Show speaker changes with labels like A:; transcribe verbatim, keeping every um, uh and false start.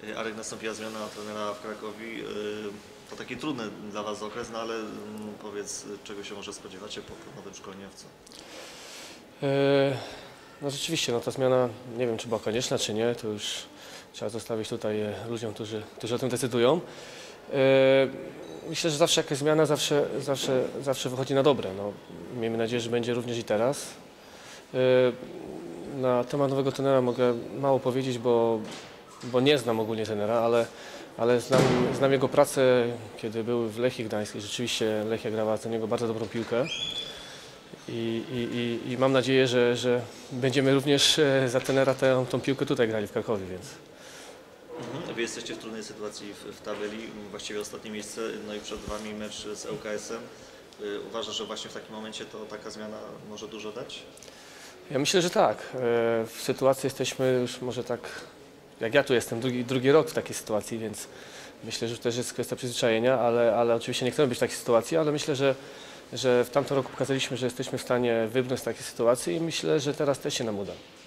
A: Arek, nastąpiła zmiana trenera w Krakowie. To taki trudny dla Was okres, no ale powiedz, czego się może spodziewacie po nowym szkoleniowcu?
B: No rzeczywiście, no ta zmiana, nie wiem, czy była konieczna, czy nie, to już trzeba zostawić tutaj ludziom, którzy, którzy o tym decydują. Myślę, że zawsze jakaś zmiana zawsze, zawsze, zawsze wychodzi na dobre. No, miejmy nadzieję, że będzie również i teraz. Na temat nowego trenera mogę mało powiedzieć, bo, bo nie znam ogólnie trenera, ale, ale znam, znam jego pracę, kiedy był w Lechii Gdańskiej. Rzeczywiście Lechia grała za niego bardzo dobrą piłkę. I, i, i mam nadzieję, że, że będziemy również za trenera tę, tą piłkę tutaj grali w Krakowie. Więc.
A: Mhm. Wy jesteście w trudnej sytuacji w, w tabeli, właściwie ostatnie miejsce, no i przed Wami mecz z L K S em. Uważasz, że właśnie w takim momencie to taka zmiana może dużo dać?
B: Ja myślę, że tak. W sytuacji jesteśmy już może tak, jak ja tu jestem, drugi, drugi rok w takiej sytuacji, więc myślę, że też jest kwestia przyzwyczajenia, ale, ale oczywiście nie chcemy być w takiej sytuacji, ale myślę, że, że w tamtym roku pokazaliśmy, że jesteśmy w stanie wybrnąć z takiej sytuacji i myślę, że teraz też się nam uda.